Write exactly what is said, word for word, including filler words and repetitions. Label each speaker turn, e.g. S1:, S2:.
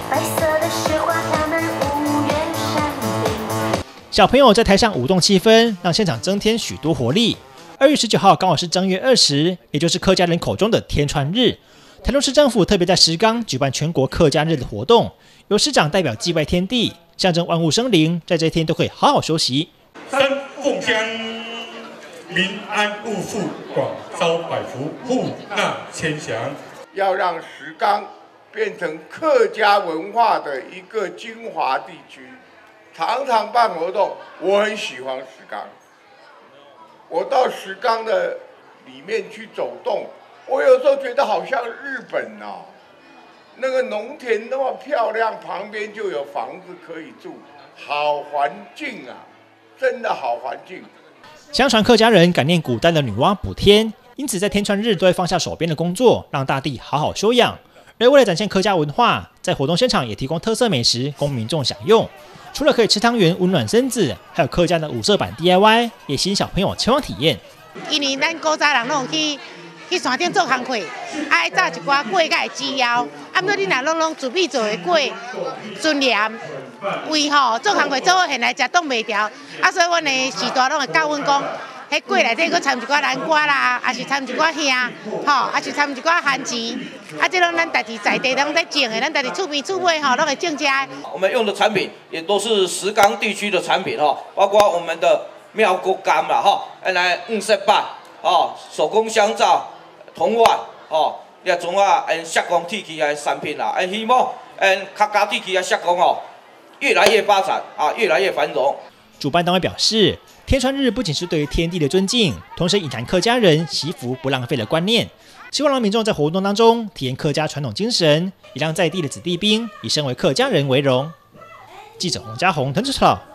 S1: 白色的雪花飘满五月山顶。
S2: 小朋友在台上舞动气氛，让现场增添许多活力。二月十九号刚好是正月二十，也就是客家人口中的天穿日。台中市政府特别在石冈举办全国客家日的活动，由市长代表祭拜天地，象征万物生灵在这一天都可以好好休息。
S3: 三凤香，民安物富，广招百福，户纳千祥。
S4: 要让石冈变成客家文化的一个精华地区，常常办活动。我很喜欢石冈，我到石冈的里面去走动，我有时候觉得好像日本哦，那个农田那么漂亮，旁边就有房子可以住，好环境啊，真的好环境。
S2: 相传客家人感念古代的女娲补天，因此在天穿日都会放下手边的工作，让大地好好休养。而为了展现客家文化，在活动现场也提供特色美食供民众享用。除了可以吃汤圆温暖身子，还有客家的五色版 D I Y 也吸引小朋友前往体验。
S5: 因为咱古早人拢去去山顶做工课，爱炸一寡粿甲鸡腰，啊，毋过你若拢拢自己做的粿，纯黏，为吼做工课做好现来食冻袂调，啊，所以阮的时代拢会教阮讲。迄粿内底佫掺一寡南瓜啦，也是掺一寡虾，吼，也是掺一寡番薯，啊，这拢咱家己在地拢在种的，咱家己厝边厝尾吼，拢会种食。
S6: 我们用的产品也都是石冈地区的产品哈，包括我们的妙国柑啦哈，来五色板哦，手工香皂、铜碗哦，也种啊，嗯，石冈地区的产品啦，嗯，希望嗯客家地区的石冈哦，越来越发展啊，越来越繁荣。
S2: 主办单位表示，天穿日不仅是对于天地的尊敬，同时隐含客家人惜福不浪费的观念，希望让民众在活动当中体验客家传统精神，也让在地的子弟兵以身为客家人为荣。记者洪家宏、滕志超